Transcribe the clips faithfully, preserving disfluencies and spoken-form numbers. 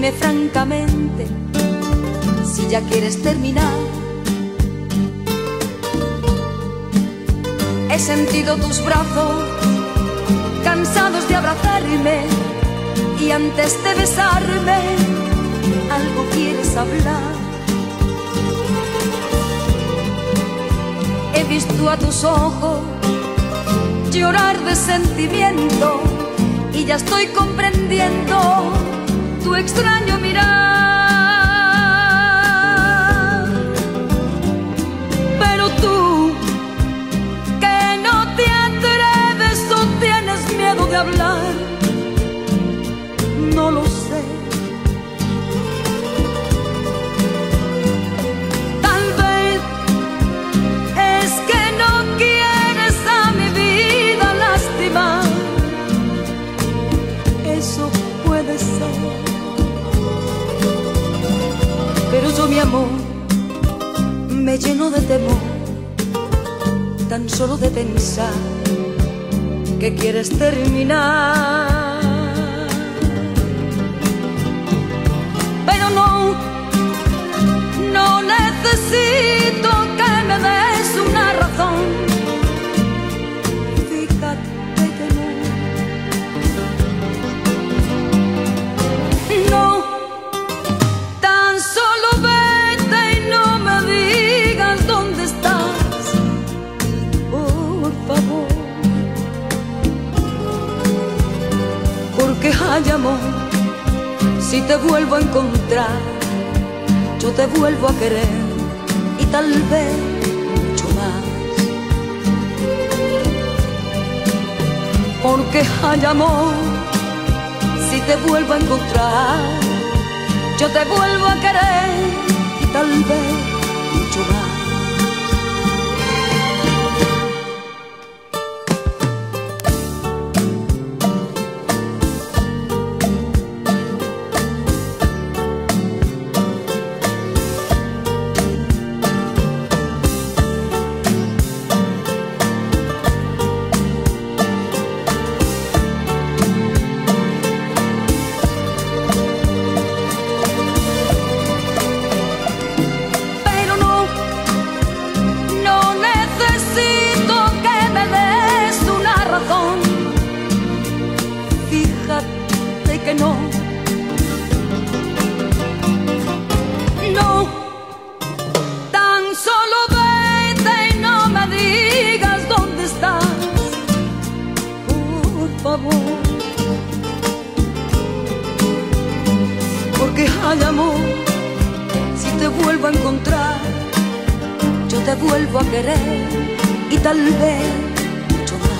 Dime francamente si ya quieres terminar. He sentido tus brazos cansados de abrazarme, y antes de besarme algo quieres hablar. He visto a tus ojos llorar de sentimiento y ya estoy comprendiendo tu extraño mirar. Pero tú, que no te atreves o tienes miedo de hablar, no lo sé. Tal vez es que no quieres a mi vida lastimar. Eso puede ser. Pero yo, mi amor, me lleno de temor tan solo de pensar que quieres terminar. Pero no, no necesito que me des una razón. Fíjate que no. No, tan solo vete y no me digas dónde estás, por favor. Porque hay amor, si te vuelvo a encontrar, yo te vuelvo a querer y tal vez mucho más. Porque hay amor, si te vuelvo a encontrar, yo te vuelvo a querer y tal vez mucho más. Fíjate que no, no, tan solo vete y no me digas dónde estás, por favor. Porque hay amor, si te vuelvo a encontrar, yo te vuelvo a querer y tal vez mucho más.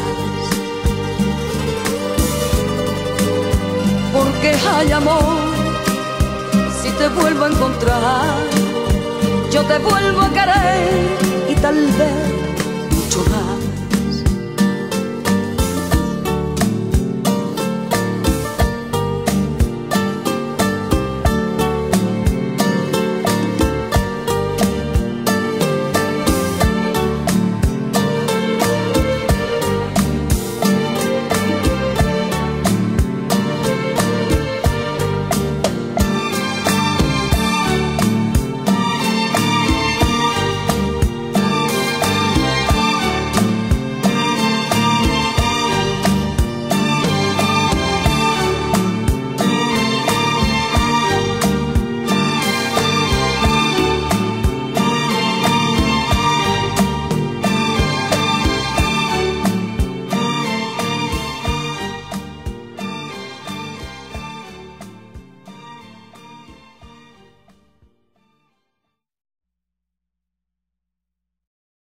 Porque hay amor, si te vuelvo a encontrar, yo te vuelvo a querer y tal vez mucho más.